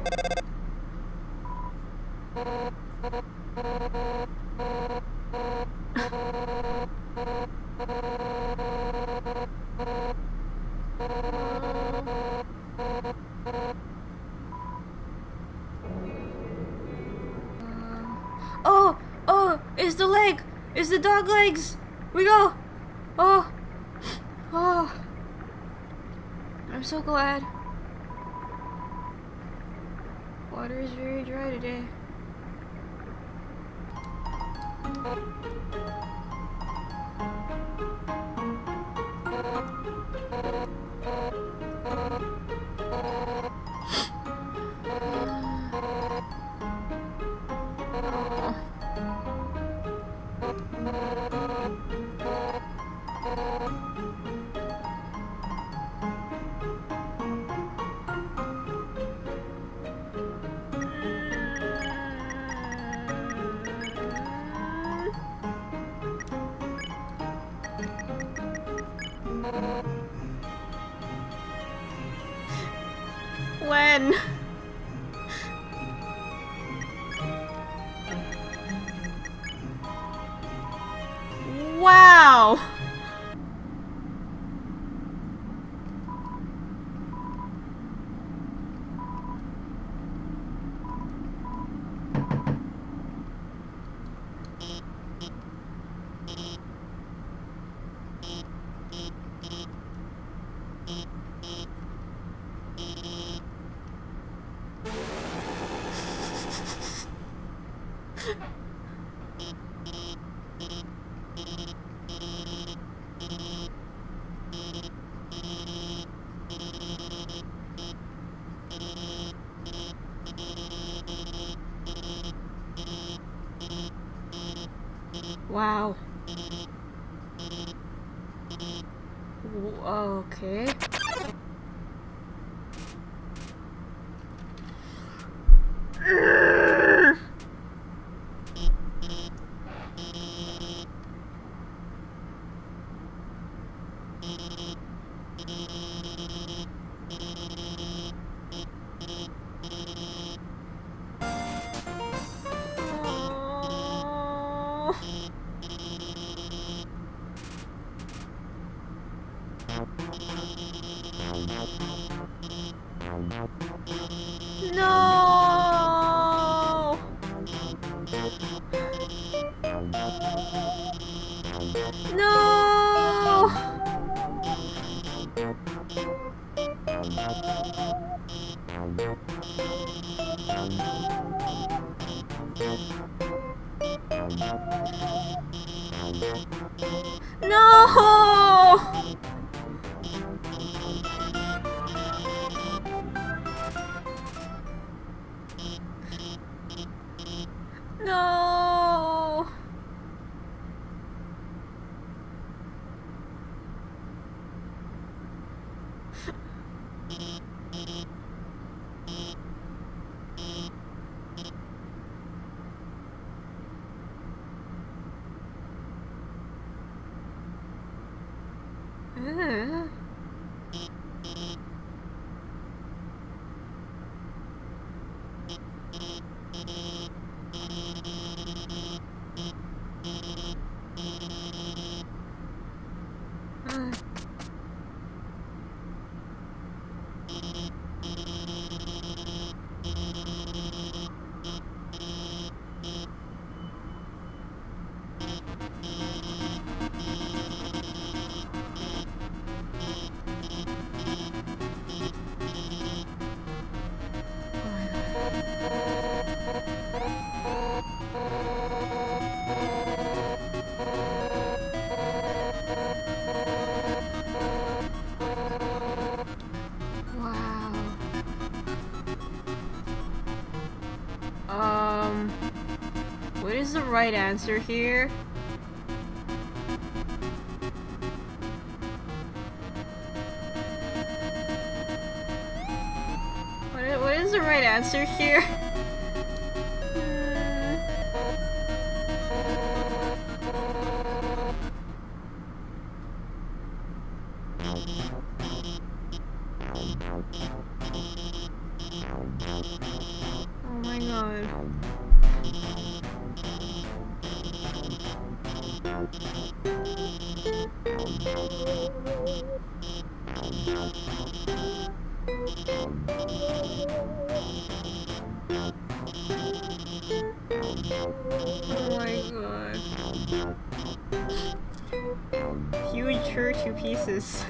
Oh! Oh! It's the leg! It's the dog legs! We go! Oh! Oh! I'm so glad. Water is very dry today. When? Wow! Wow. Okay. No! No! No! No! What is the right answer here? What is the right answer here? Oh my god. Oh my god. Huge her to pieces.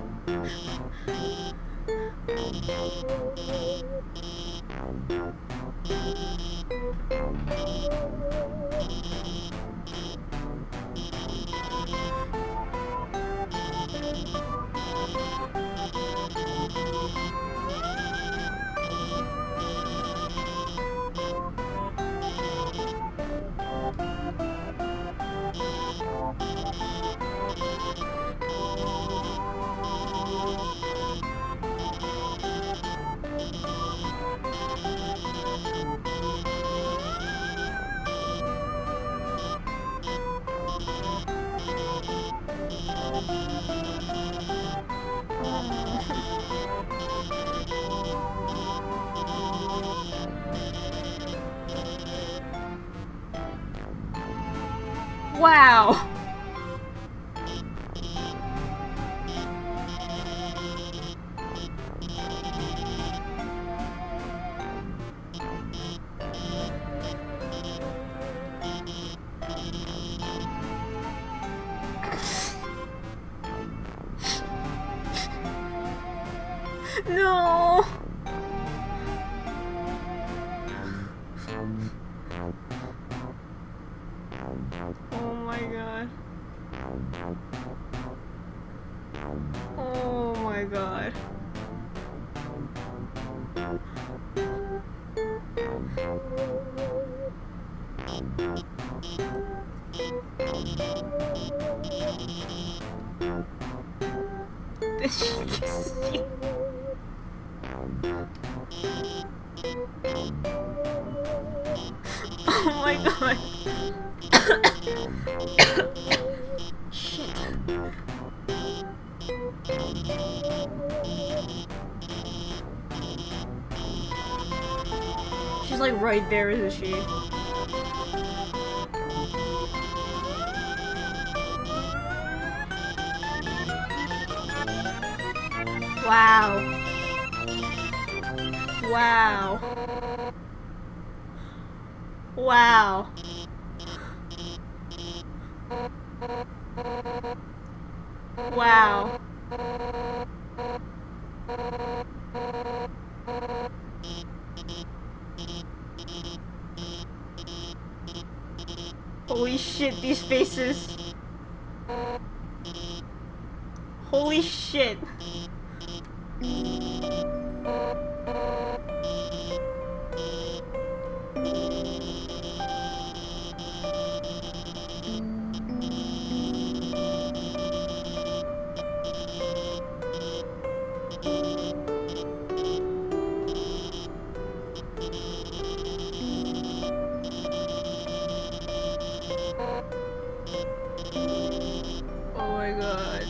Wow. No. Oh my god. Oh my god. This shit. Oh my god. Shit. She's like right there, isn't she? Wow. Wow. Wow. Wow. Holy shit, these faces. Holy shit. Oh my god.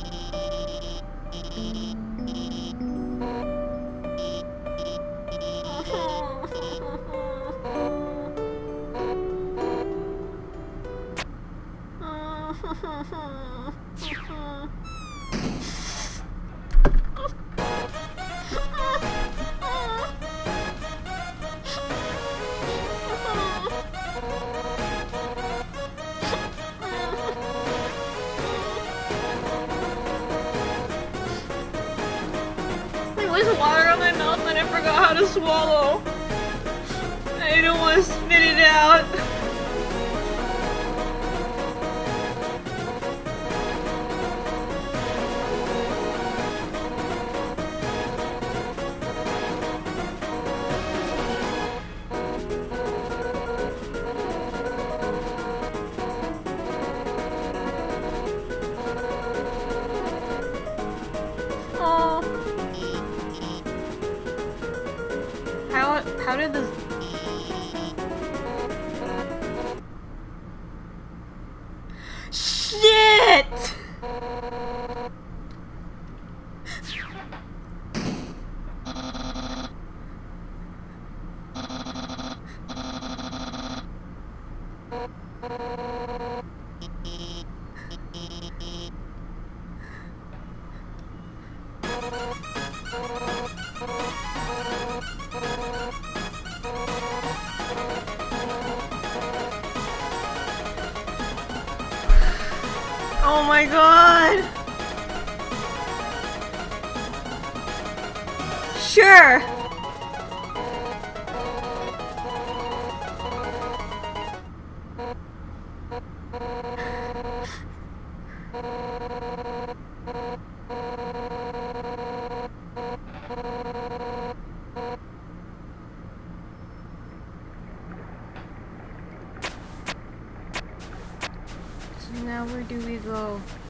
There was water on my mouth and I forgot how to swallow. I don't want to spit it out. Oh. How did this... Shit! Oh my god! Sure! So now where do we go?